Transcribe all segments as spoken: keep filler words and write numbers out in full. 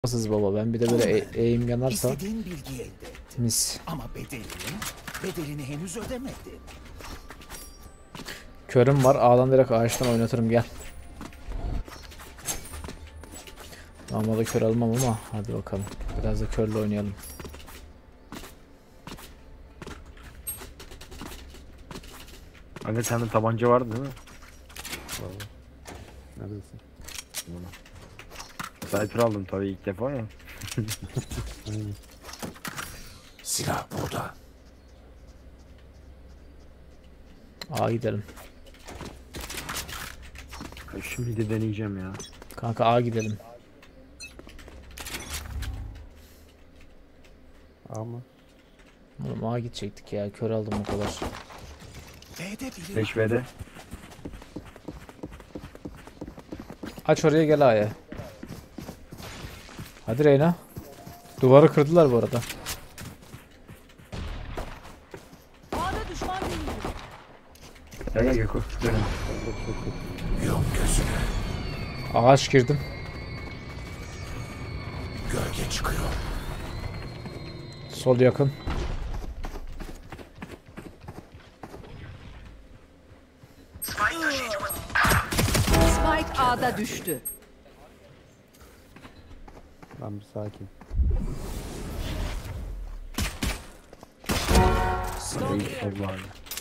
Sız baba, ben bir de böyle e eğim yanarsam İstediğin bilgiyi elde et. mis. Ama bedelini, bedelini henüz ödemedin. Körüm var, A'dan direkt ağaçtan oynatırım, gel. Normalde kör almam ama hadi bakalım. Biraz da körle oynayalım. Anne sende tabanca vardı değil mi? Vallahi. Neredesin? Sniper aldım tabii ilk defa ya. Silah burada. A gidelim. Şimdi de deneyeceğim ya. Kanka A gidelim. Ama Oğlum A gidecektik ya, kör aldım o kadar. B'de biri beş V'de. Aç oraya, gel A'ya. Hadi Reyna. Duvarı kırdılar bu arada. A'da düşman görüldü. Gel gel Gökü. Dönün. yum gözüne. Ağaç girdim. Gölge çıkıyor. Sol yakın. Spike A'da düştü. Lan bir sakin. Allah'ım.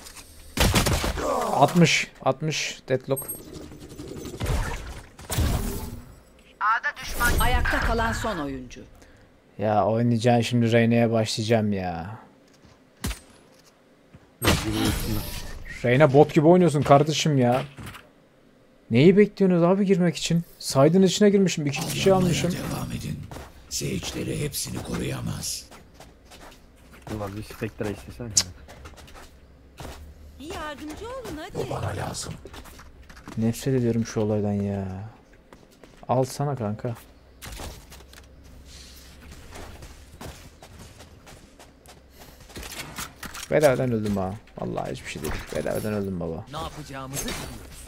altmış altmış deadlock. Ayakta kalan son oyuncu. Ya oynayacağım şimdi, Reyna'ya başlayacağım ya. Reyna bot gibi oynuyorsun kardeşim ya. Neyi bekliyorsunuz abi girmek için? Saydın içine girmişim, iki kişi almışım. Devam edin. Seyircileri hepsini koruyamaz. Ulan bir Spectre istesene. Bir yardımcı olun hadi. Bana lazım. Nefret ediyorum şu olaydan ya. Al sana kanka. Bedavadan öldüm ha. Vallahi hiçbir şey değil. Bedavadan öldüm baba. Ne yapacağımızı bilmiyoruz.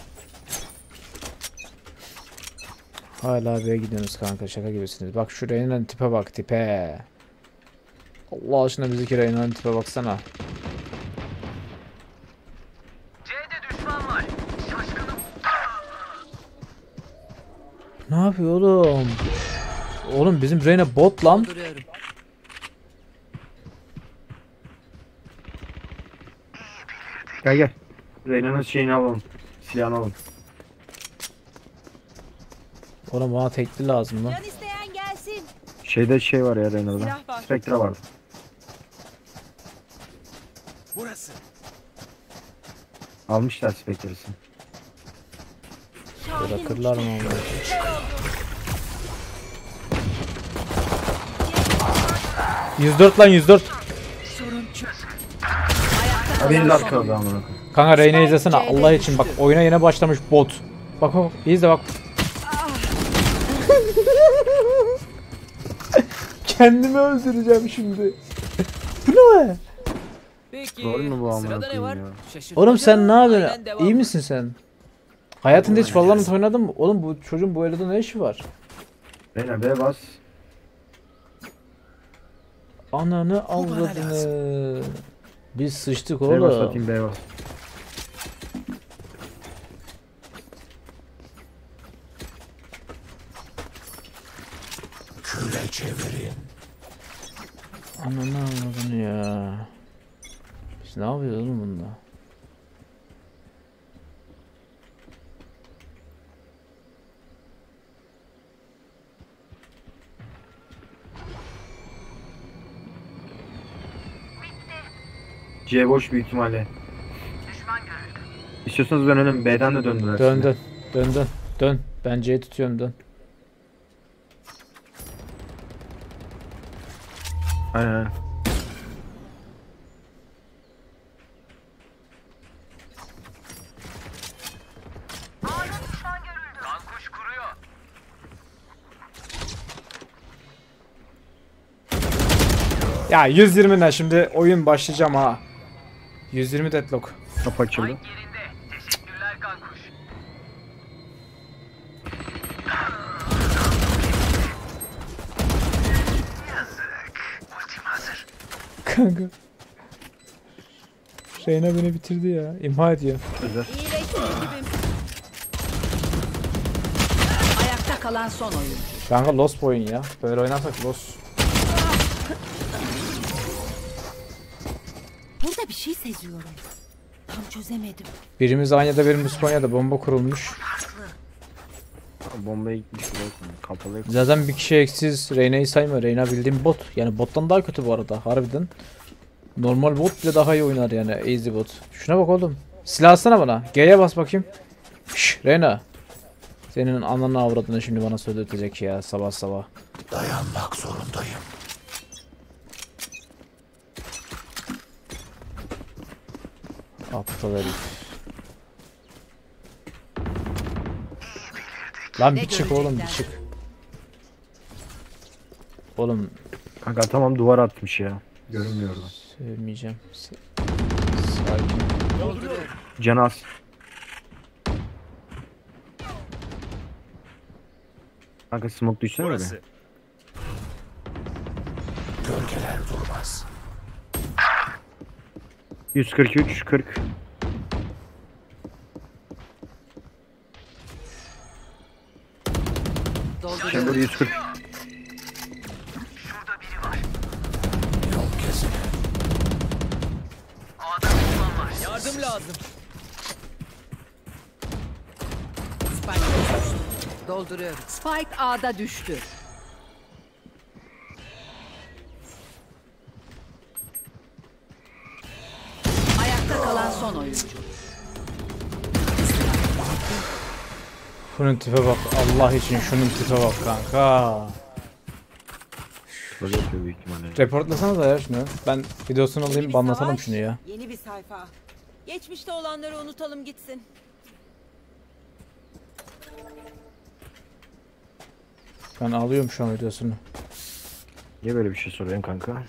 Hala B'ye gidiyorsunuz kanka, şaka gibisiniz. Bak şu Reyna'nın tipe bak, tipe. Allah aşkına bizdeki Reyna'nın tipe baksana. C'de düşman var. Şaşkınım. Ne yapıyor oğlum? Oğlum bizim Reyna bot lan. Duruyorum. Gel gel. Reyna'nın şeyini alalım. Silahını alalım. Oğlum bana tekli lazım lan. Can isteyen gelsin. Şeyde şey var ya Reyna'da. Silah var. Spectre vardı. Burası. Almışlar Spectre'sini. Bırakırlar mı onu? yüz dört lan, yüz dört. Benim de arkada amına. Kanka Reyna izlesene Allah için, bak oyuna yeni başlamış bot. Bak bak izle bak. Kendimi öldüreceğim şimdi. Bu ne? Peki. Doğru mu bu amına Sırada ne var? koyayım ya? Şaşırtmaca Oğlum sen ne aynen yapıyorsun? devam. İyi misin sen? Hayatında hiç Valorant oynadın mı? Oğlum bu çocuğun bu elde ne işi var? Reyna B bas. Ananı avradını. Biz sıçtık B bas oğlum. atayım B bas. Küre çevirin. Ananı avradını ya. Biz ne yapıyoruz oğlum bunda? C boş büyük ihtimalle. Düşman görüldü. İstiyorsanız dönelim. B'den de döndüler. Dön şimdi. dön. Dön dön. Dön. Ben C'yi tutuyorum, dön. Aynen aynen. A'da düşman görüldü. Kankuş kuruyor. Ya yüz yirmiden şimdi oyun başlayacağım ha. yüz yirmi deadlock. Kapı açıldı. Yerinde. Teşekkürler kankuş. Kanka. Reyna beni bitirdi ya. İmha ediyor. Özel. İyileşti ekibim. Ayakta kalan son oyuncu. Kanka lost oyun ya. Böyle oynarsak lost. Burada bir şey seziyorum. Tam çözemedim. Birimiz Anya'da birimiz Konya'da bomba kurulmuş. Bombaya gitmiş bile kapalı. Zaten bir kişi eksiz. Reyna'yı sayma. Reyna bildiğim bot. Yani bottan daha kötü bu arada. Harbiden. Normal bot bile daha iyi oynar yani. Easy bot. Şuna bak oğlum. Silah atsana bana. G'ye bas bakayım. Şşş Reyna. Senin ananı avradını şimdi bana söyletecek ya sabah sabah. Dayanmak zorundayım. Aptal herif. Lan bir çık oğlum bir çık. Oğlum Kanka tamam duvar atmış ya. Görünmüyordu. sevmeyeceğim. Se Sakin. Canı az. Kanka smoke düşsene be. Gölgeler durmaz. yüz kırk üç kırk. Dolduruyor. Chamber yüz kırk. Yok kesin. Yardım lazım. Spike düştü. Dolduruyorum. Spike A'da düştü. Ayakta kalan son oyuncu. Şunun tipe bak. Allah için şunun tipe bak kanka. Böyle yapıyor büyük ihtimalle. Reportlasana da ya şunu. Ben videosunu Yeni alayım bir banlatalım savaş, şunu ya. Yeni bir sayfa. Geçmişte olanları unutalım gitsin. Ben alıyorum şu an videosunu. Niye böyle bir şey soruyorsun kanka?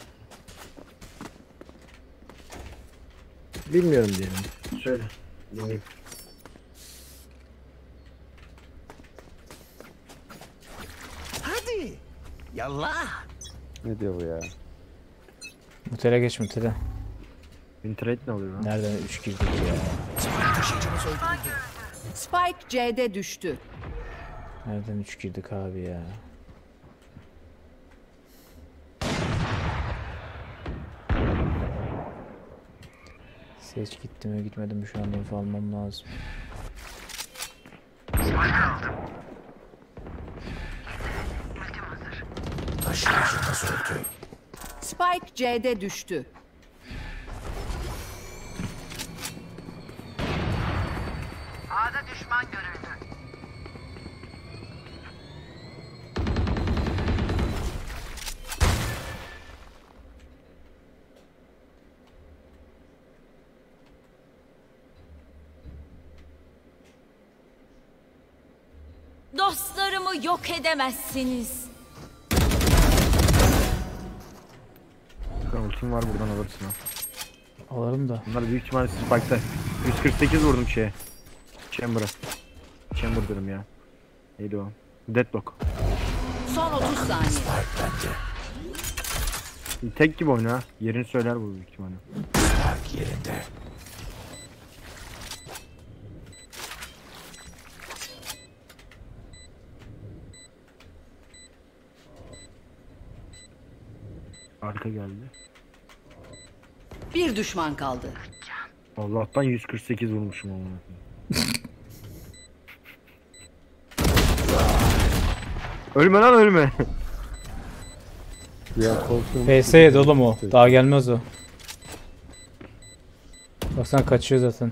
Bilmiyorum diyelim. Söyle. Dinleyeyim. Hadi. Yallah. Ne diyor bu ya? Mutele geç mutele. Internet ne oluyor lan? Nereden üç girdik ya? Taşıyıcımız öldürüldü. Spike C'de düştü. Nereden üç girdik abi ya? Seç gitti mi gitmedi mi şu anda info almam lazım. Taşıyıcımız öldü. Spike C'de düştü. A'da düşman görüldü. Dostlarımı yok edemezsiniz. Kanka ultim var buradan alırsın ha. Alırım da. Bunlar büyük ihtimalle Spike'da. yüz kırk sekiz vurdum şeye. Chamber'a. Chamber dedim ya. Neydi o? Deadlock. Son otuz saniye. Tek gibi oyna ha. Yerini söyler bu büyük ihtimalle. Park yerinde. Arka geldi. Bir düşman kaldı. Allah'tan yüz kırk sekiz vurmuşum ama. Ölme lan ölme. Ya korkuyorum. P S yedi oğlum o. Daha gelmez o. Baksana kaçıyor zaten.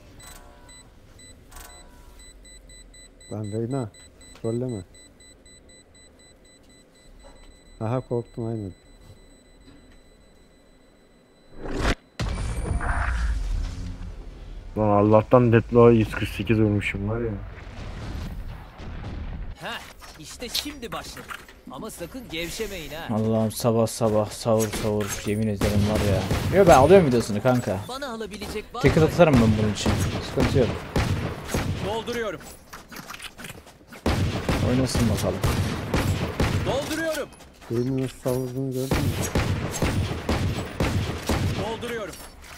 Lan Reyna. Trolleme. Aha korktum aynen. Lan Allah'tan Deadlock'a yüz kırk sekiz vurmuşum var ya. Heh, işte şimdi başladı. Ama sakın gevşemeyin ha. Allah'ım sabah sabah savur savur yemin ederim var ya. Yo ben alıyorum videosunu kanka. Bana alabilecek var Ticket mı? atarım ben bunun için. Sıkıntı yok. Dolduruyorum. Oynasın bakalım. Dolduruyorum. Elini nasıl savurduğunu gördün mü? Dolduruyorum.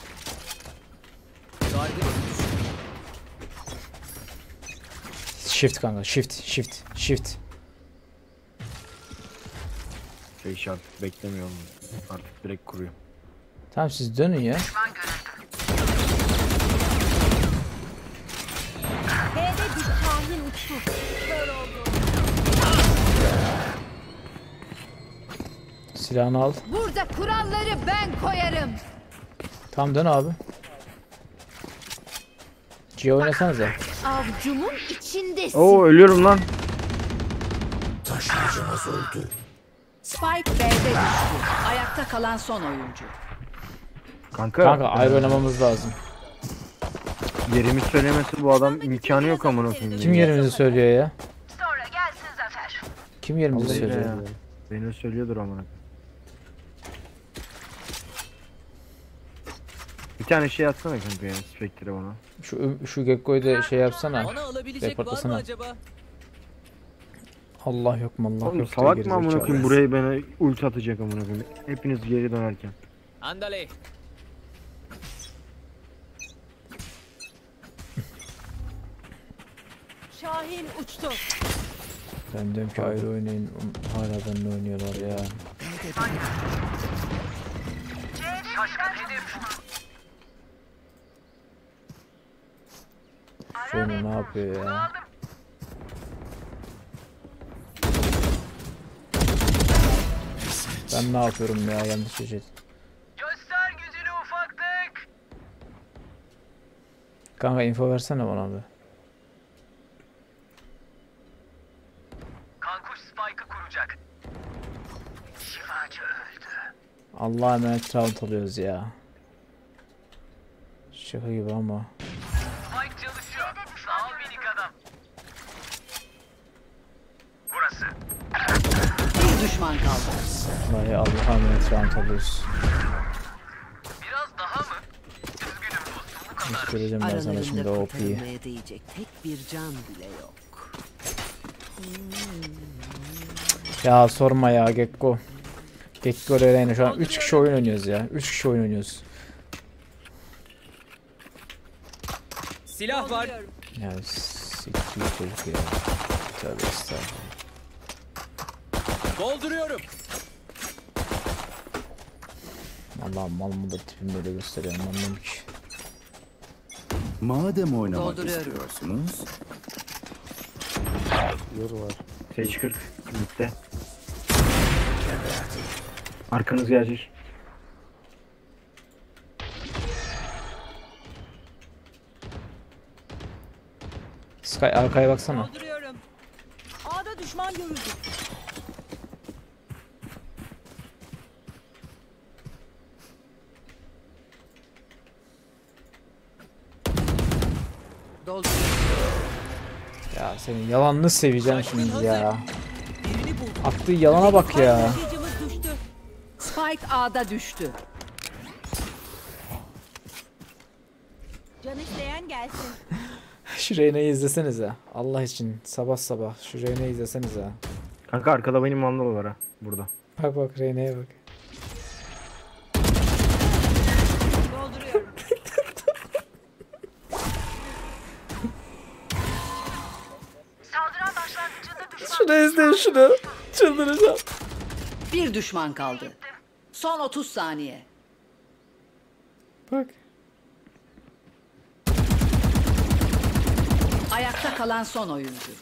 Sargı düştü. Shift kanka, shift, shift, shift. Şey şart beklemiyorum. Artık direkt kuruyor. Tamam siz dönün ya. B'de düş Şahin uçtu. Kör oldu. Silahını al. Burada kuralları ben koyarım. Tamam dön abi. G oynasanıza. Avcumun içindesin. Oo ölüyorum lan. Taşıyıcımız öldü. Spike B'de düştü. Ayakta kalan son oyuncu. Kanka. Kanka ayrı oynamamız lazım. Yerimi söylemesi bu adam imkanı yok amına koyayım. Kim yerimizi söylüyor ya? Sonra gelsin zafer. Kim yerimizi Allah söylüyor? ya. Beni söylüyordur amına. Bir tane şey atsana kanka ya Spectre bana. Şu şu Gekko'yu da şey yapsana. Bana alabilecek var mı Reportlasana. acaba? Allah yok mu Allah Oğlum yok. salak diyor mı amına gerizekalı. koyayım buraya bana ulti atacak amına koyayım. Hepiniz geri dönerken. Andale. Şahin uçtu. Ben diyorum ki ayrı oynayın. Hala benimle oynuyorlar ya. Şöyle ne yapıyor ya? Ben ne yapıyorum ya yanlış şey. Göster gücünü ufaklık. Kanka info versene bana bir. Kankuş Spike'ı kuracak. Şifacı öldü. Allah'a emanet round alıyoruz ya. Şaka gibi ama. Spike çalışıyor. Sağ ol minik adam. Burası. Bir düşman kaldı. Vallahi Allah'a emanet round alıyoruz. Biraz daha mı? Üzgünüm dostum bu kadar. Göstereceğim ben sana şimdi o O'P'yi. kurtarılmaya değecek tek bir can bile yok. Ya sorma ya Gekko. Gekko Reyna şu an üç kişi oyun oynuyoruz ya. üç kişi oyun oynuyoruz. Silah var. Ya siktir çocuk ya. Tövbe estağfurullah. Dolduruyorum. Allah'ım mal mı da tipimi böyle gösteriyor anlamıyorum ki. Madem oynamak Dolduruyorum. istiyorsunuz, Yoru var. Sage kırk. Bitti. Arkanız gelecek. Sky arkaya baksana. Dolduruyorum. A'da düşman görüldü. Dolduruyorum. Ya senin yalanını seveceğim şimdi ya. Birini buldum. Attığı yalana bak ya. Taşıyıcımız düştü. Spike A'da düştü. Can isteyen gelsin. Şu Reyna'yı izlesenize. Allah için sabah sabah şu Reyna'yı izlesenize. Kanka arkada benim mandal var ha. Burada. Bak bak Reyna'ya bak. Dolduruyorum. Saldıran başlangıcında düşman. Şunu izleyin şunu. Çıldıracağım. Bir düşman kaldı. Son otuz saniye. Bak. Ayakta kalan son oyuncu.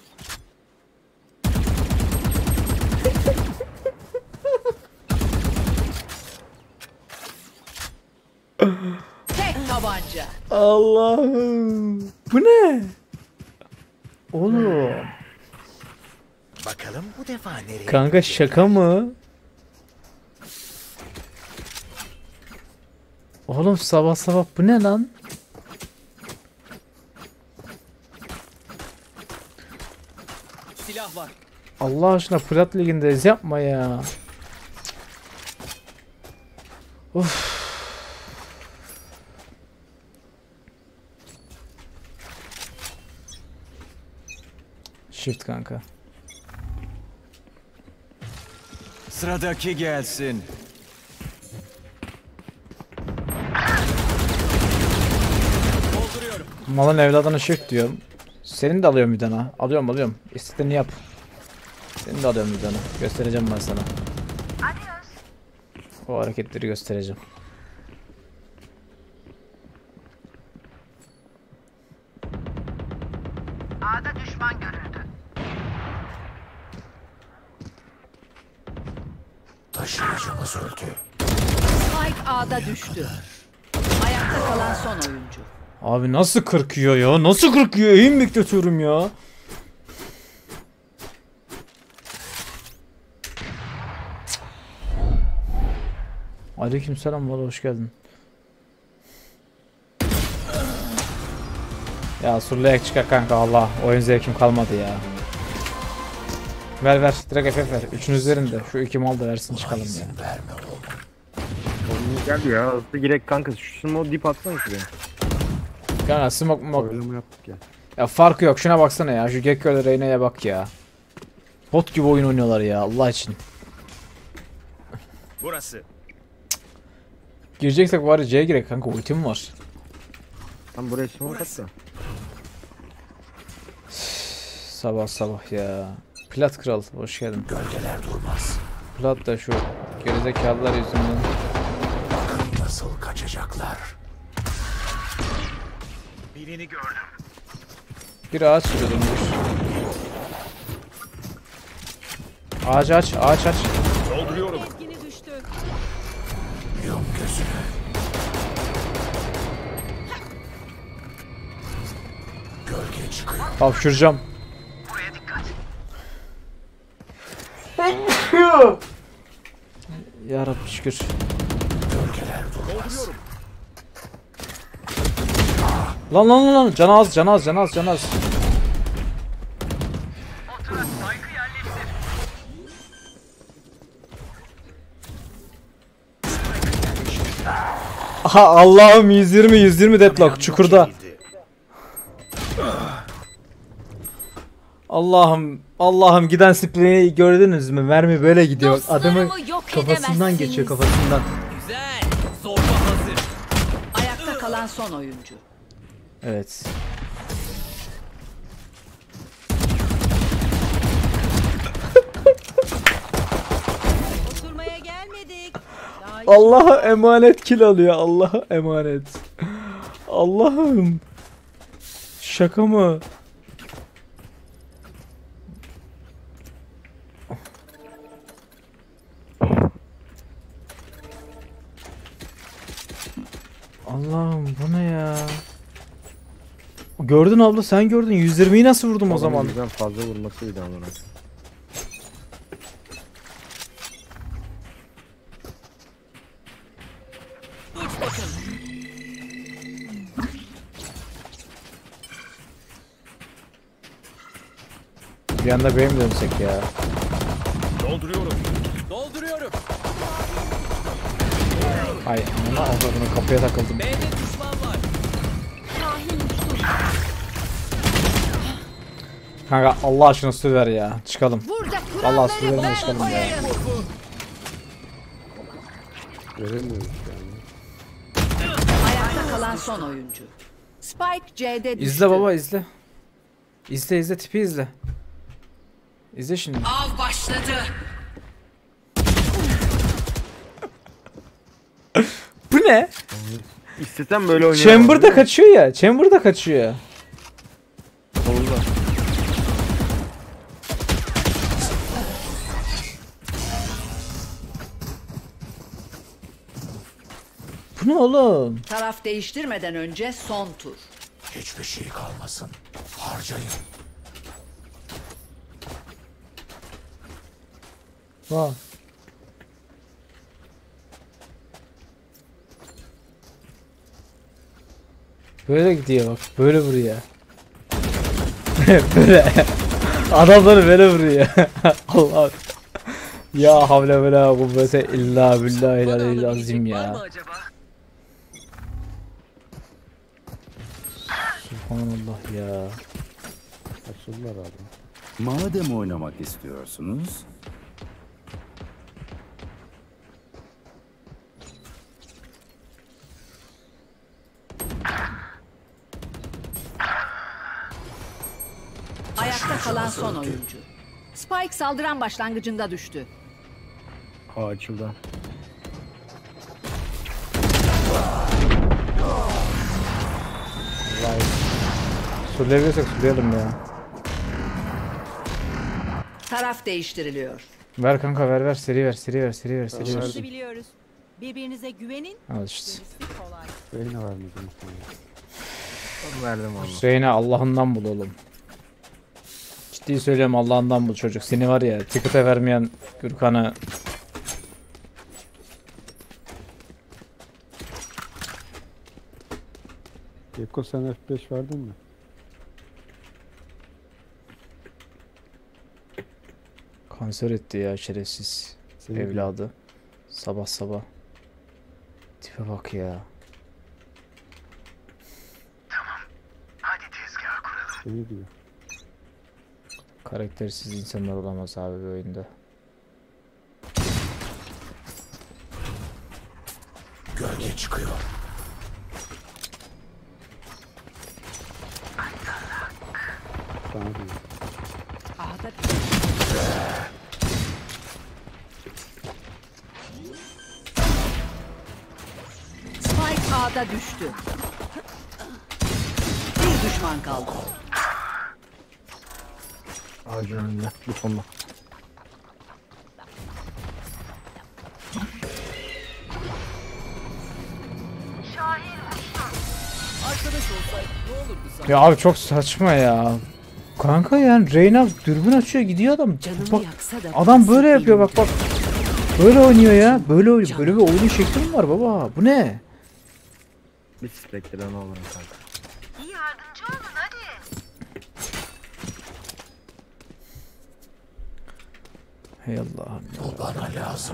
Tek tabanca. Allah'ım. Bu ne? Oğlum. Bakalım bu defa nereye? Kanka şaka mı? Oğlum sabah sabah bu ne lan? Silah var. Allah aşkına Plat Ligi'ndeyiz yapma ya. Of. Shift kanka. sıradaki gelsin. Malın evladına şirk diyorum. Senin de alıyorum bir tane. Alıyorum alıyorum. İstediğini yap. Senin de alıyorum bir tane. Göstereceğim ben sana. O hareketleri göstereceğim. A'da düşman görüldü. Taşıyıcımız öldü. Spike A'da düştü. Ayakta kalan son oyuncu. Abi nasıl kırkıyor ya? Nasıl kırkıyor? Eğim bekletiyorum ya. Aleykümselam valla hoş geldin. Ya surlayak çıkar kanka Allah. Oyun zevkim kalmadı ya. Ver ver. Direkt F F ver. Üçün üzerinde. Şu iki mal da versin çıkalım ya. Verme oğlum. Oğlum gel ya. Hızlı girek kanka. Şu smoke dip atsana şuraya. Kanka smoke mok. Oylama yaptık ya. Ya farkı yok. Şuna baksana ya. Şu Gekko ile Reyna'ya bak ya. Bot gibi oyun oynuyorlar ya Allah için. Burası. Gireceksek bari C'ye girek kanka. Ultim var. Tam buraya smoke at da. Sabah sabah ya. Plat kral hoş geldin. Gölgeler durmaz. Plat da şu gerizekalılar yüzünden. Bakın nasıl kaçacaklar. Birini gördüm. Bir ağaç sürüyormuş. Ağaç aç, ağaç aç. Etkin'i düştü. Yum gözünü. Gölge çıkıyor. Hapşıracağım. Buraya dikkat. Ya Rabbi şükür. Gölgeler durmaz. Lan lan lan lan. Can az, can az, can az, can az. Oturan spike'ı yerleştir. Aha Allah'ım yüz yirmi yüz yirmi deadlock çukurda. Allah'ım Allah'ım giden spreyi gördünüz mü? Mermi böyle gidiyor. Bak, adamın Dostlarımı yok kafasından edemezsiniz. geçiyor kafasından. Güzel. Zorba hazır. Ayakta kalan son oyuncu. Evet. Oturmaya gelmedik. Allah'a emanet kill alıyor. Allah'a emanet. Allah'ım. Şaka mı? Allah'ım bu ne ya? Gördün abla sen gördün. yüz yirmiyi nasıl vurdum o zaman? Bizden fazla vurmasıydı amına. Bir anda benim dönsek ya. Dolduruyorum. Dolduruyorum. Ay ana avradını kapıya takıldım. B'de düşman var. Kanka Allah aşkına su ver ya. Çıkalım. Burada Vallahi su kuralları verin de ben çıkalım ya. koyarım. Göremiyoruz yani. Ayakta kalan son oyuncu. Spike C'de düştü. İzle baba izle. İzle izle tipi izle. İzle şimdi. Av başladı. Bu ne? İstesem böyle oynayamam. Chamber'da kaçıyor ya. Chamber'da kaçıyor. Solda. Bu ne oğlum? Taraf değiştirmeden önce son tur. Hiçbir şey kalmasın. Harcayın. Ha. Böyle gidiyor bak. Böyle vuruyor. Böyle. Adamları böyle vuruyor. Allah. Ya havle ve la kuvvete illa billahi azim Var mı ya. acaba? Subhanallah ya. Açıldılar abi. Madem oynamak istiyorsunuz, kalan son oyuncu. Spike saldıran başlangıcında düştü. Aa açıldı. Surlayabilirsek sulayalım ya. Taraf değiştiriliyor. Ver kanka ver ver seri ver seri ver seri ver seri ver. Verdim. Biliyoruz. Birbirinize güvenin. Al işte. Gerisi kolay. Reyna vermedi muhtemelen. Verdim onu. Reyna Allah'ından bul oğlum. Ciddi söylüyorum Allah'ından bul çocuk. Seni var ya ticket'e vermeyen Gürkan'ı. Gekko sen F beş verdin mi? Kanser etti ya şerefsiz Seni evladı. Sabah sabah. Tipe bak ya. Hadi tezgah kuralım. Seni diyor. Karaktersiz insanlar olamaz abi bu oyunda. Gölge çıkıyor. Sana diyor. Ahda Spike A'da düştü. Bir düşman kaldı. Ağacın önünde. Bu sonda. Arkadaş olsaydı ne olurdu sana? Ya abi çok saçma ya. Kanka yani Reyna dürbün açıyor gidiyor adam. Canımı Bak yaksa da adam böyle yapıyor bak bak. Böyle oynuyor ya. Böyle oynuyor. Böyle bir oyun şekli mi var baba? Bu ne? Bir Spectre ne olur kanka. İyi yardımcı olun hadi. Hey Allah'ım ya. Bu bana lazım.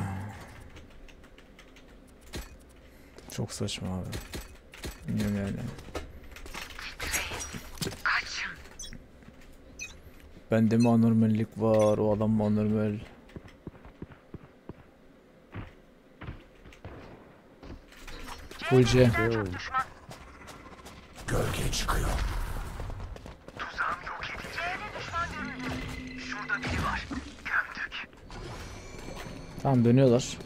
Çok saçma abi. Bilmiyorum yani. Bende mi anormallik var? O adam mı anormal? Full C. Şey olmuş. Gölge çıkıyor. Tuzağım yok edildi. C'de düşman görüldü. Şurada biri var. Gömdük. Tamam dönüyorlar.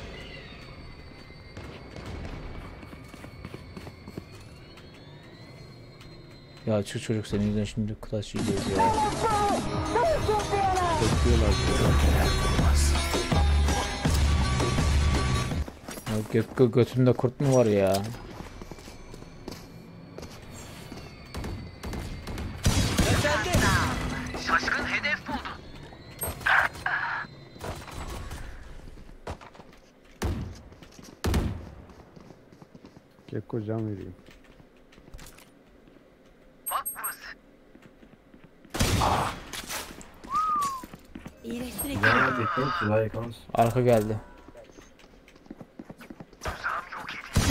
Ya şu çocuk senin yüzünden şimdi kulaç yiyeceğiz ya. Bekliyorlar. Ya Gökko götünde kurt mu var ya? Şaşkın hedef buldu. Gekko can vereyim. Bak burası. İyileştirek. Ya bekleyin silah yakalanız. Arka geldi. Tuzağım yok edildi.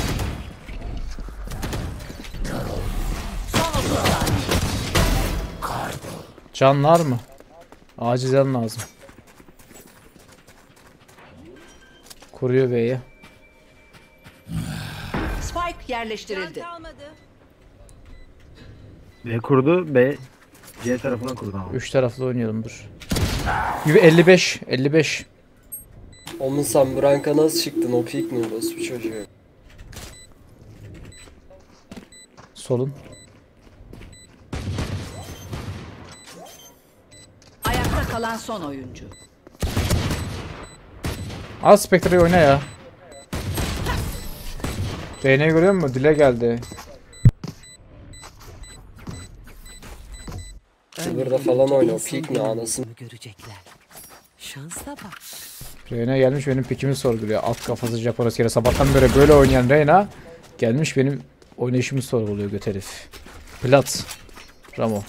Can var mı? Acil can lazım. Kuruyor B'yi. Spike yerleştirildi. B kurdu. B C tarafına kurdu ama. Üç taraflı oynayalım dur. Gibi elli beş elli beş. Oğlum sen bu ranka nasıl çıktın? O peak mi bu bir çocuğu? Solun. Ayakta kalan son oyuncu. Al Spectre'yi oyna ya. Reyne'yi görüyor musun? Dile geldi. Burada falan oyna. O peak mi anasını? Görecekler. Şansa bak. Reyna gelmiş benim pikimi sorguluyor. Alt kafası Japon askeri sabahtan beri böyle oynayan Reyna gelmiş benim oynayışımı sorguluyor göt herif. Plat. Ramo.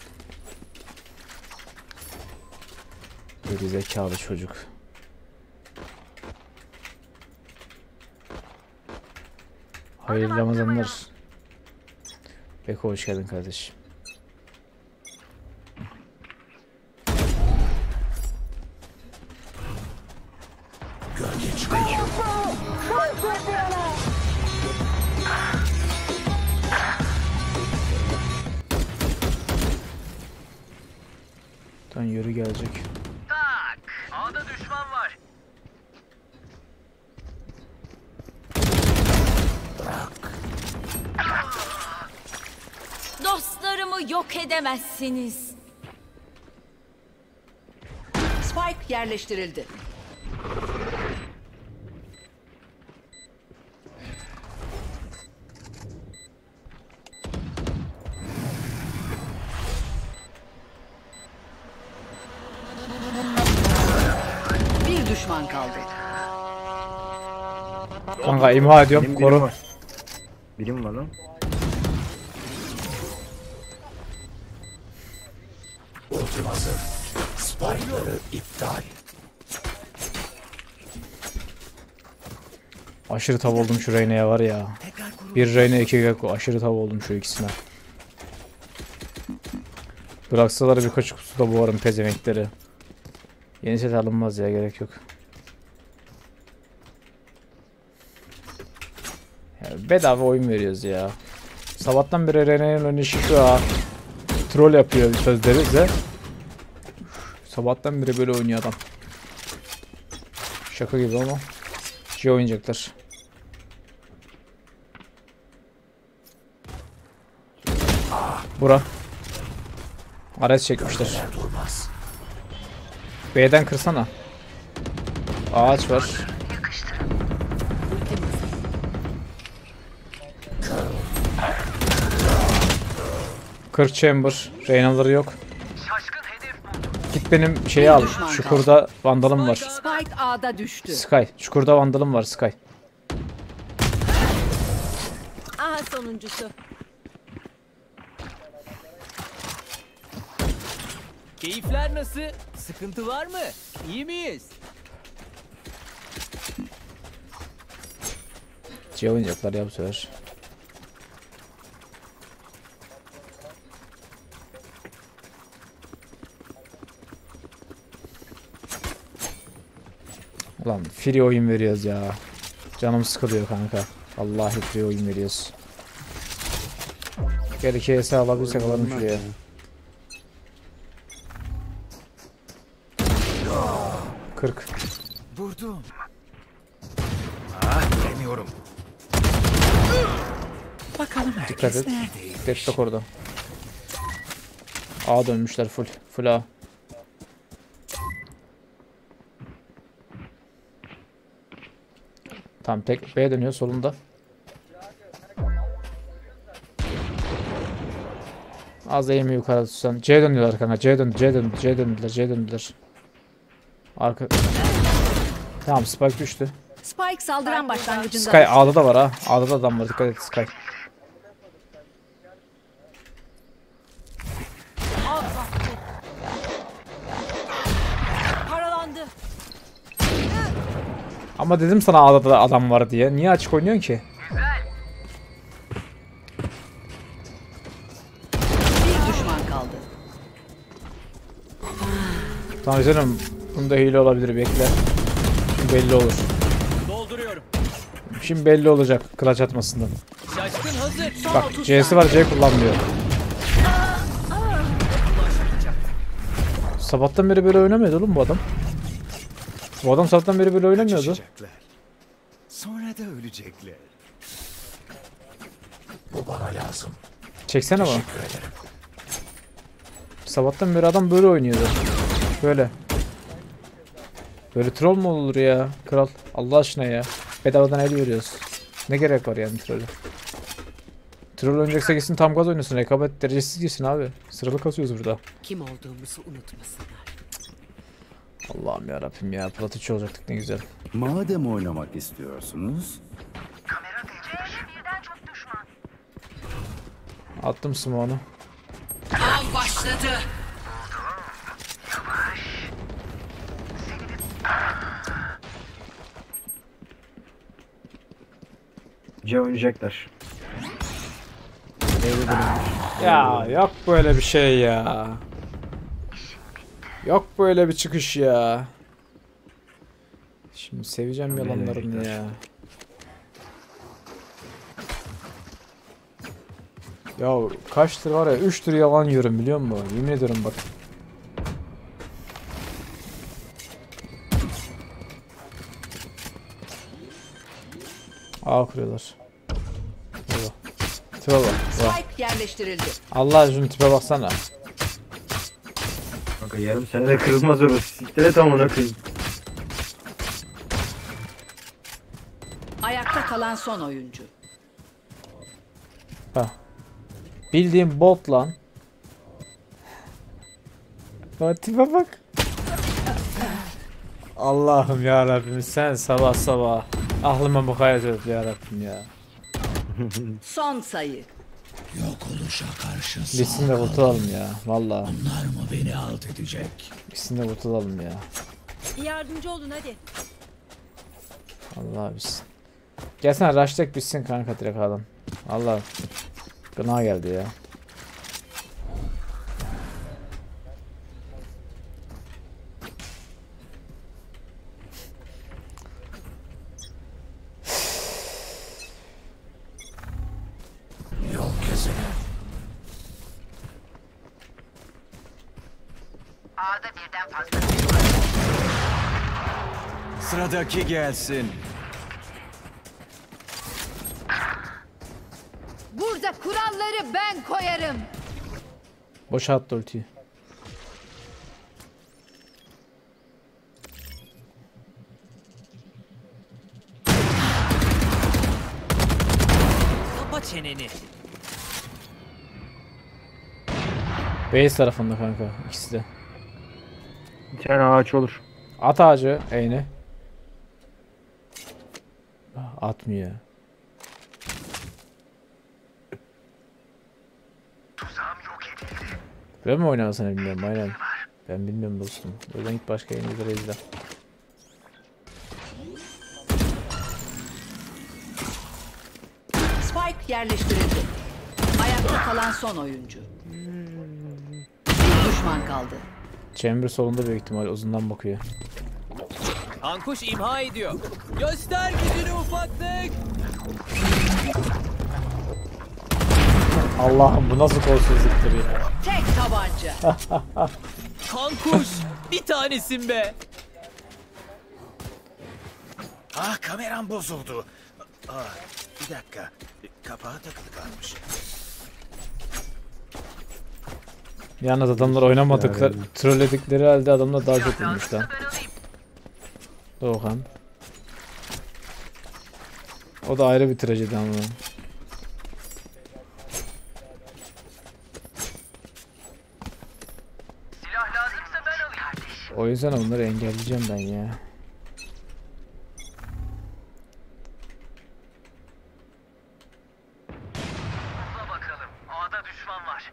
Geri zekalı çocuk. Hayırlı Ramazanlar. Beko hoş geldin kardeşim. Gölge çıkıyor. Şuradan yürü gelecek. Tak. A'da düşman var. Dostlarımı yok edemezsiniz. Spike yerleştirildi. Bir düşman kaldı. Kanka imha ediyorum. Benim birim Koru. var. Birim var lan. Ultim hazır. Spike'ları iptal. Aşırı tav oldum şu Reyna'ya var ya. Bir Reyna iki Gekko. Aşırı tav oldum şu ikisine. Bıraksalar birkaç kutu da boğarım pezemekleri. Yeni set alınmaz ya, gerek yok. Ya bedava oyun veriyoruz ya. Sabahtan beri Reyna'nın önü şıkıyor ha. Troll yapıyor sözleri bize. Sabahtan beri böyle oynuyor adam. Şaka gibi ama. Şey oynayacaklar. Bura. Ares çekmişler. B'den kırsana. Ağaç var. kırk chamber. Reyna'ları yok. Şaşkın hedef bu. Git benim şeyi al. düşman Çukurda vandalım var. Spike A'da düştü. Sky. Çukurda vandalım var Sky. Aha sonuncusu. Keyifler nasıl? Sıkıntı var mı? İyi miyiz? C oynayacaklar ya bu sefer. Ulan free oyun veriyoruz ya. Canım sıkılıyor kanka. Vallahi free oyun veriyoruz. Gel iki S alabilirsek alalım şuraya. kırk. Vurdum. Ah, bilemiyorum. Bakalım Dikkat herkes et. neredeymiş? Deadlock orada. A dönmüşler full. Full A. Tamam, tek B dönüyor solunda. Az eğimi yukarı tutsan. C dönüyorlar kanka. C döndü, C döndü, C döndüler, C döndüler. Arka. Tamam, Spike düştü. Spike saldıran başlangıcında. Sky A'da da var ha. A'da da adam var. Dikkat et Sky. Paralandı. Ama dedim sana A'da da adam var diye. Niye açık oynuyorsun ki? Bir düşman kaldı. Tamam canım. Bunda hile olabilir, bekle. Şimdi belli olur. Dolduruyorum. Şimdi belli olacak clutch atmasından. Şaşkın hazır. Son Bak otuz C'si var, C kullanmıyor. Sabahtan beri böyle oynamıyordu oğlum bu adam. Bu adam sabahtan beri böyle oynamıyordu. Kaçışacaklar. Sonra da ölecekler. Bu bana lazım. Çeksene bana. Teşekkür ederim. Sabahtan beri adam böyle oynuyordu. Böyle. Böyle troll mu olur ya? Kral. Allah aşkına ya. Bedavadan el veriyoruz. Ne gerek var yani trollü? Troll oynayacaksa gitsin tam gaz oynasın. Rekabet derecesiz gitsin abi. Sıralı kasıyoruz burada. Kim olduğumuzu unutmasınlar. Allah'ım yarabbim ya. Plat üç olacaktık ne güzel. Madem oynamak istiyorsunuz, Kamera C'de birden çok düşman. Attım smoke'unu. Av başladı. C oynayacaklar. Ya yok böyle bir şey ya. Yok böyle bir çıkış ya. Şimdi seveceğim yalanlarını ya. Ya kaç tır var ya, üç tır yalan yiyorum biliyor musun? Yemin ediyorum bak. A kuruyorlar. Tipe bak. Tipe bak. Bak. Spike yerleştirildi. Allah aşkına tipe baksana. Kanka yarım senede kırılmaz orası. Siktir et amına koyayım. Ayakta kalan son oyuncu. Ha. Bildiğim bot lan. Bak tipe bak. Allah'ım ya Rabbim sen sabah sabah aklıma mukayyet et ya Rabbim ya. Son sayı. Yok oluşa karşı Bitsin de kurtulalım ya vallahi. Onlar mı beni alt edecek? Bitsin de kurtulalım ya. Yardımcı olun hadi. Allah bitsin. Gelsene rush'tek bitsin kanka direkt adam. Allah. Gına geldi ya. Yok kesin. A'da birden fazla biri var. Sıradaki gelsin. Burada kuralları ben koyarım. Boşa attı ultiyi. Kapa çeneni. Base tarafında kanka ikisi de. Bir tane ağaç olur. At ağacı eğni. Atmıyor. Tuzağım yok edildi. Ben mi oynamasını bilmiyorum aynen. Ben bilmiyorum dostum. O yüzden git başka yayıncıları izle. Spike yerleştirildi. Ayakta kalan son oyuncu. Bir düşman kaldı. Chamber solunda büyük ihtimal uzundan bakıyor. Ankuş imha ediyor. Göster gücünü ufaklık. Allah'ım bu nasıl kolsuzluktur ya. Tek tabanca. Kankuş bir tanesin be. Ah kameram bozuldu. Ah, bir dakika. Kapağı takılı kalmış. Yalnız adamlar oynamadıkları, trolledikleri halde adamlar daha çok vurmuş lan. Ben alayım. Doğukan. O da ayrı bir trajedi ama. Silah lazımsa ben alayım. O yüzden onları engelleyeceğim ben ya. Buna bakalım. A'da düşman var.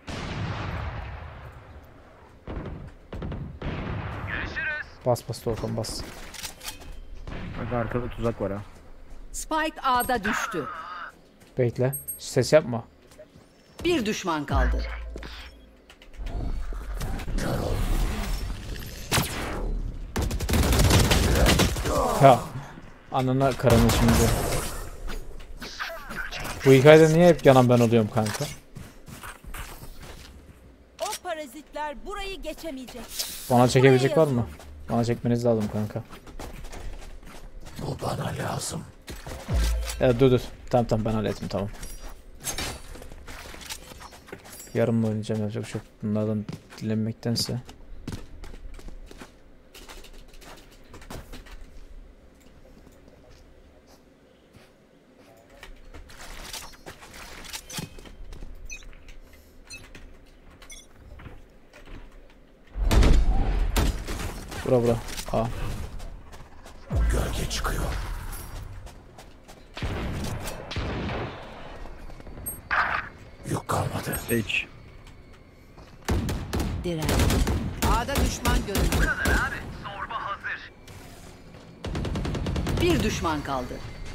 Görüşürüz. Bas bas Doğukan bas. Kanka arkada tuzak var ha. Spike A'da düştü. Bekle. Ses yapma. Bir düşman kaldı. Ya. Anana karanı şimdi. Bu hikayede niye hep yanan ben oluyorum kanka? O parazitler burayı geçemeyecek. Bana çekebilecek var mı? Bana çekmeniz lazım kanka. Bu bana lazım. Ya dur dur. Tamam tamam ben hallettim tamam. Yarın mı oynayacağım yapacak bir şey yok. Bunlardan dilenmektense. Bura bura. Aa. Gölge çıkıyor. Yük kalmadı. Sage. Diren. A'da düşman görüldü. Abi zorba hazır. Bir düşman kaldı.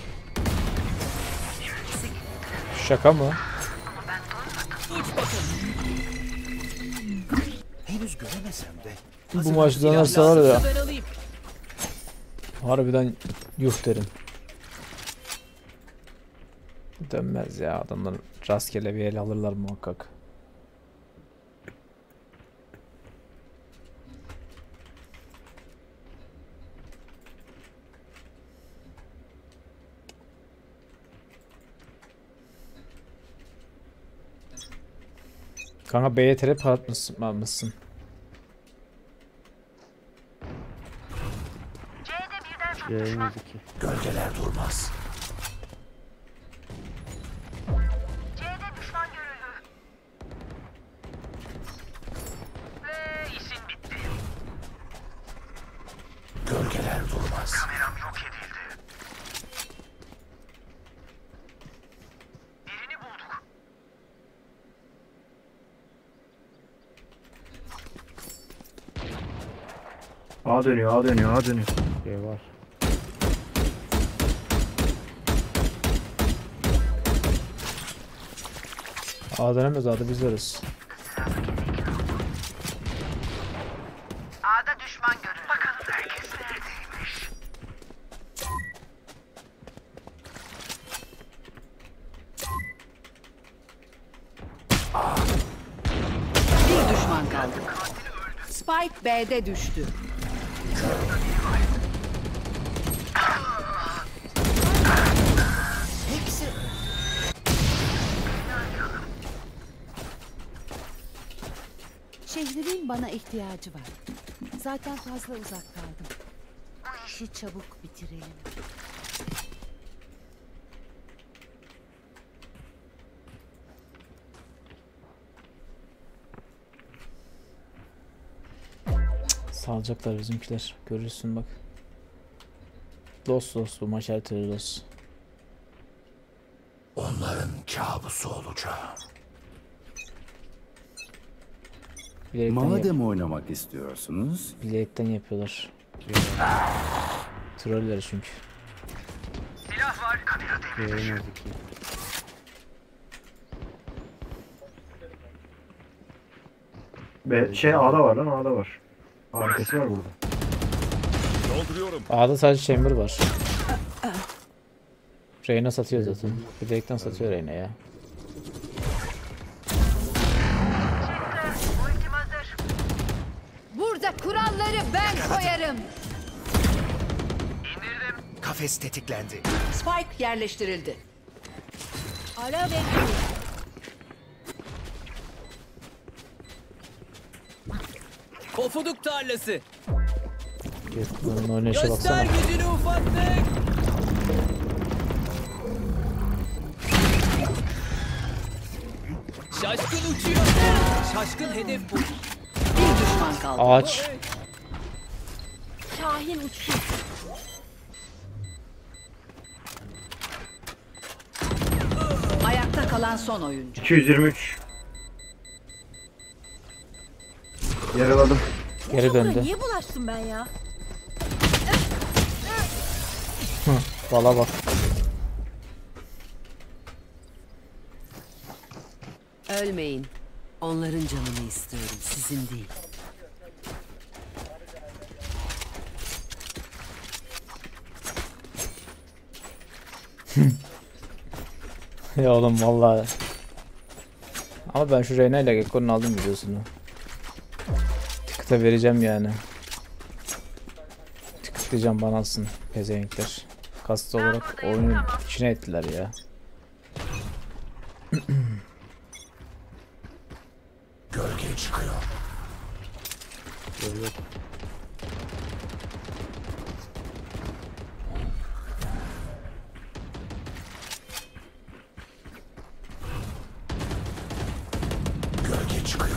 Şaka mı? Henüz göremesem de. Bu maç dönerse var ya. Ben alayım. Harbiden yuh derim. Dönmez ya adamlar rastgele bir el alırlar muhakkak. Kanka B'ye trap atmışsın. atmışsın. C'de birden çok C'ye düşman. iki. Gölgeler durmaz. C'de düşman görüldü. Ve işin bitti. Gölgeler durmaz. Kameram yok edildi. Birini bulduk. A dönüyor, A dönüyor, A dönüyor. C var. A dönemez, A'da biz varız. A'da düşman görüldü. Bakalım herkes neredeymiş. Bir düşman kaldı. Spike B'de düştü. Şehrimin bana ihtiyacı var. Zaten fazla uzak kaldım. Bu işi çabuk bitirelim. Salacaklar bizimkiler. Görürsün bak. Dost dost bu maç her türlü dost. Onların kabusu olacağım. Bilerekten, yap- Madem oynamak istiyorsunuz, bilerekten yapıyorlar. Troller çünkü. Silah var. Kamera devre C'ye dışı. iki. Be şey A'da var lan, A'da var. Arkası var burada. A'da sadece chamber var. Reyna satıyor zaten. Bilerekten satıyor Reyna ya. Ultim hazır. Burada kuralları ben koyarım. İndirdim. Kafes tetiklendi. Spike yerleştirildi. Ara ve kur. Pofuduk tarlası. Bunun oynayışa baksana. Göster gücünü ufaklık. Şaşkın uçuyor. Şaşkın hedef bu. Bir düşman kaldı. Ağaç. Şahin uçtu. Ayakta kalan son oyuncu. iki yüz yirmi üç. Yaraladım. Geri döndü. Niye bulaştım ben ya? Valla bak. Ölmeyin. Onların canını istiyorum, sizin değil. Ya oğlum vallahi. Ama ben şu Reyna ile Gekko'nun aldım videosunu. Tıkıta vereceğim yani. Tıkıtlayacağım bana alsın pezevenkler. Kast olarak oyunun içine ettiler ya. Gölge çıkıyor. C yok. Gölge çıkıyor.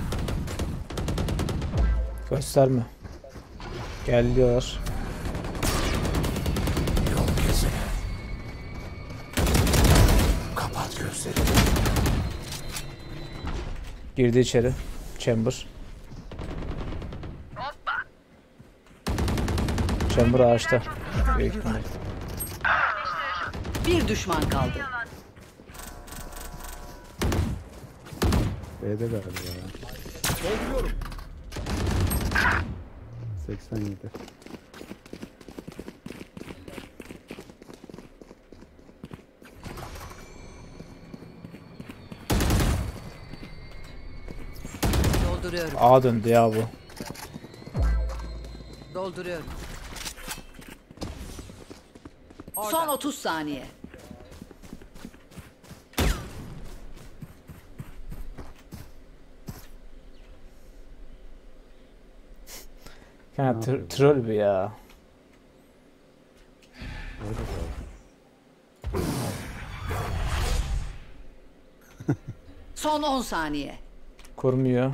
Gösterme. Gel diyorlar. Yol kesene. Kapat gözlerini. Girdi içeri. Chamber. Chamber ağaçta. Büyük ihtimal. Bir düşman kaldı. B'de galiba ya. seksen yedi. Dolduruyorum. A döndü ya bu. Dolduruyorum. Son otuz saniye. Ya tr- troll bu ya. Öyle zaten. Son on saniye. Kurmuyor.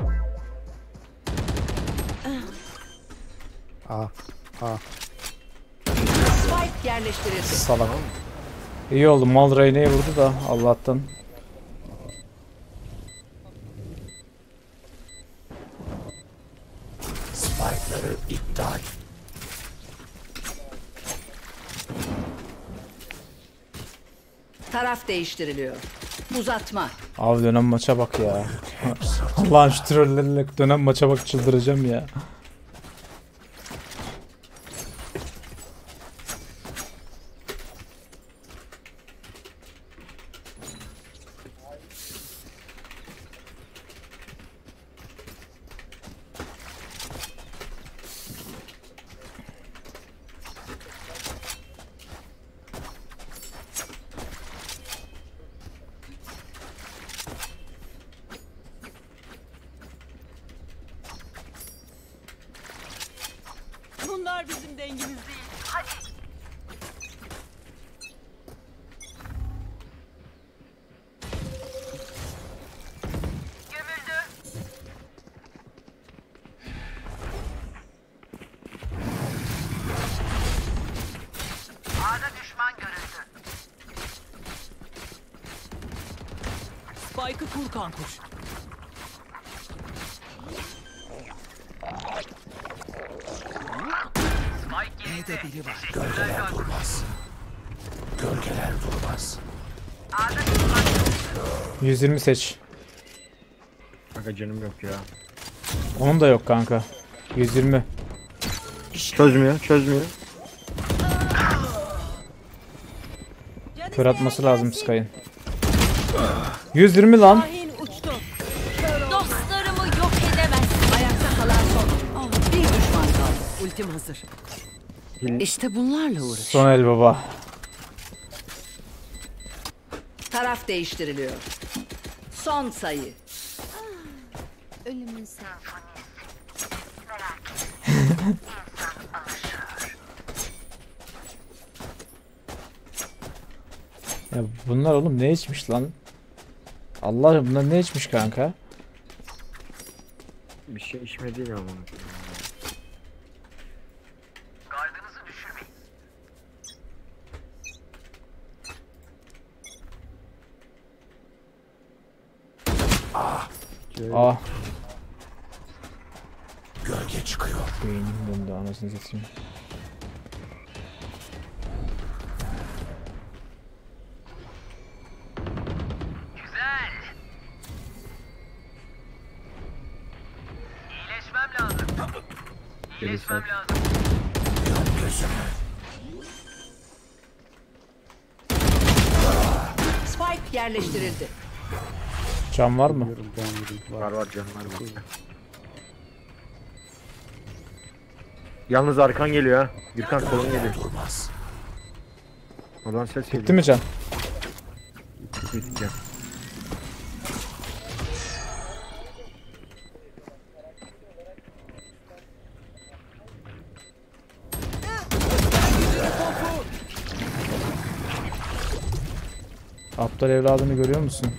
Ah. Ah. Spike yerleştirildi. Salak. İyi oldu. Mal Reyna'yı vurdu da Allah'tan. Spike'ları iptal. Taraf değiştiriliyor. Uzatma. Abi dönem maça bak ya. Allah'ın şu trollerle dönem maça bak, çıldıracağım ya. Bunlar bizim dengimiz değil. Hadi. Gömüldü. A'da düşman görüldü. Spike'ı kur kankuş. B'de biri var. Gölgeler durmaz. Gölgeler durmaz. yüz yirmi seç. Kanka canım yok ya. Onun da yok kanka. yüz yirmi. Çözmüyor, çözmüyor. Kör atması lazım Sky'ın. yüz yirmi lan. Şahin uçtu. Dostlarımı yok edemezsin. Ayakta kalan son. Bir düşman kaldı. Ultim hazır. İşte bunlarla uğraş. Son el baba. Taraf değiştiriliyor. Son sayı. Ölümün senfonisi. Ya bunlar oğlum ne içmiş lan? Allah, bunlar ne içmiş kanka? Bir şey içmedi ya bunu. Gardınızı düşürmeyin. Ah, Gölge çıkıyor. beynim döndü anasını satayım. Güzel. İyileşmem lazım. İyileşmem lazım. Gözümü. Spike yerleştirildi. Can var mı? Diyorum ben vurayım. Var var canım var var. Yalnız arkan geliyor ha. Gürkan kolun geliyor. Durmaz. Oradan ses geliyor. Bitti mi can? Bitti. Aptal evladını görüyor musun?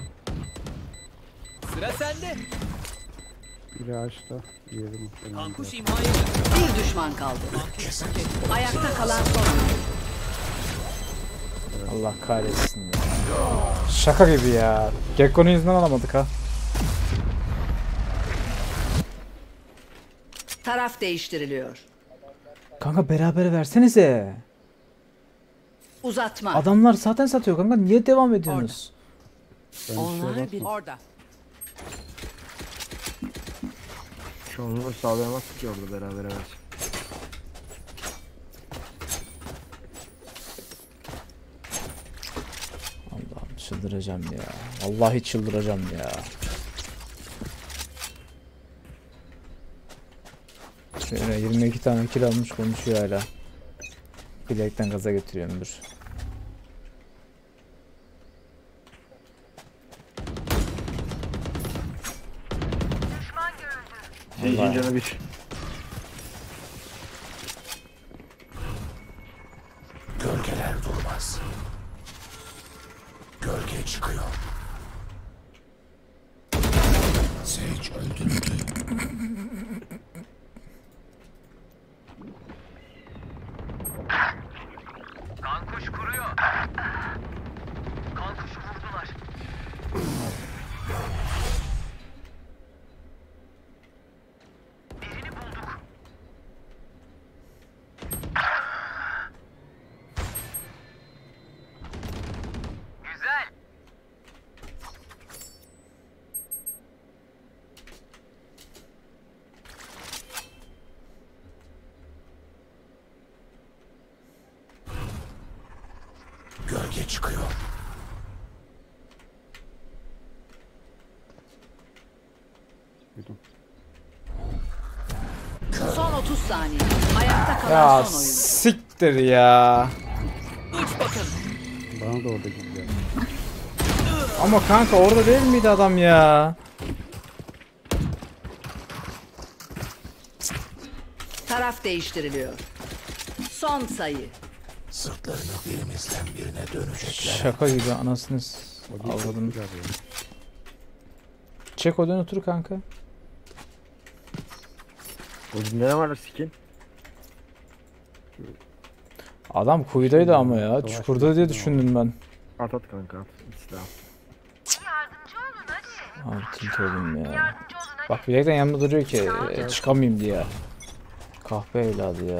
Sıra sende. Biri ağaçta. Diğeri muhtemelen. Kankuş de. imha edin. Bir düşman kaldı. Ayakta kalan son. Allah kahretsin ya. Şaka gibi ya. Gekko'nun yüzünden alamadık ha. Taraf değiştiriliyor. Kanka berabere versenize. Uzatma. Adamlar zaten satıyor kanka. Niye devam ediyorsunuz? Ben bir şeye Onlar bir bakmadım. orada. Şu an onu sağlayamazsın ki orada beraber versin. Allah'ım çıldıracağım ya. Vallahi çıldıracağım ya. Şöyle yirmi iki tane kill almış konuşuyor hala. Bilekten gaza getiriyorum dur. Düşman görüldü. Seyircinin Vallahi. canı bir. durmaz. Gölge çıkıyor. Sage öldürüldü. Kankuş kuruyor. Kankuşu vurdular. Birini bulduk. Güzel. Gölge çıkıyor. Duydum. Son otuz saniye. Ayakta kalan Ya son oyuncu. siktir ya. Uç bakalım. Bana da orada gidiyor. Ama kanka orada değil miydi adam ya? Taraf değiştiriliyor. Son sayı. Sırtlarını birimizden birine dönecekler. Şaka gibi anasını s- O değil, çok avladım. güzel ya. Çek odan otur kanka. O ne var skin? Adam kuyudaydı ama ya. Savaş Çukurda diye mevsimi düşündüm ben. At at kanka at. İslam. Yardımcı olun hadi. Abi tilt oldum ya. Yardımcı olun hadi. Bak bilekten yanımda duruyor ki e, çıkamayayım diye. Kahpe evladı ya.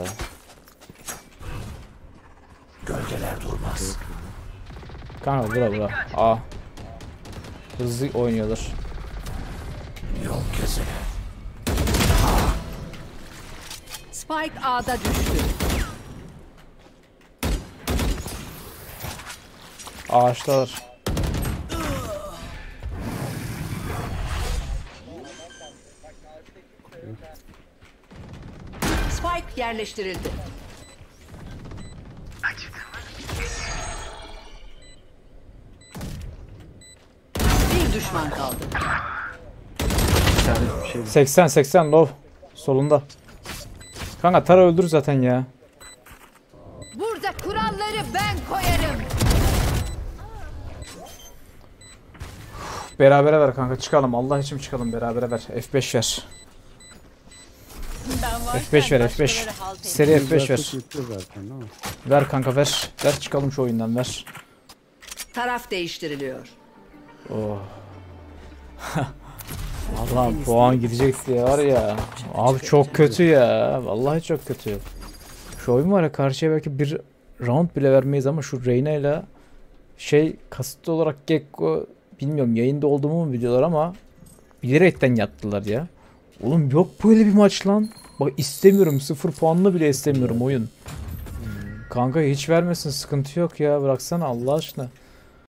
Gölgeler durmaz. Kanka bura bura. Aa. Hızlı oynuyorlar. Yol kesene. Spike A'da düştü. Ağaçtalar. Spike yerleştirildi. Bir düşman kaldı. Bir tane bir şey. seksen seksen low. Solunda. Kanka Tara öldür zaten ya. Burada kuralları ben koyarım. Berabere ver kanka çıkalım. Allah için çıkalım berabere ver. F beş ver. F beş ver F beş. Seri F beş ver. Zaten bitiyor zaten değil mi? Ver kanka ver. Ver çıkalım şu oyundan ver. Taraf değiştiriliyor. Oh. Allah'ım puan gidecek diye var ya. Abi çok kötü ya. Vallahi çok kötü. Şu oyun var ya karşıya belki bir round bile vermeyiz ama şu Reyna ile şey kasıtlı olarak Gekko bilmiyorum yayında olduğumu mu biliyorlar ama bilerekten yaptılar ya. Oğlum yok böyle bir maç lan. Bak istemiyorum sıfır puanlı bile istemiyorum oyun. Kanka hiç vermesin sıkıntı yok ya bıraksana Allah aşkına.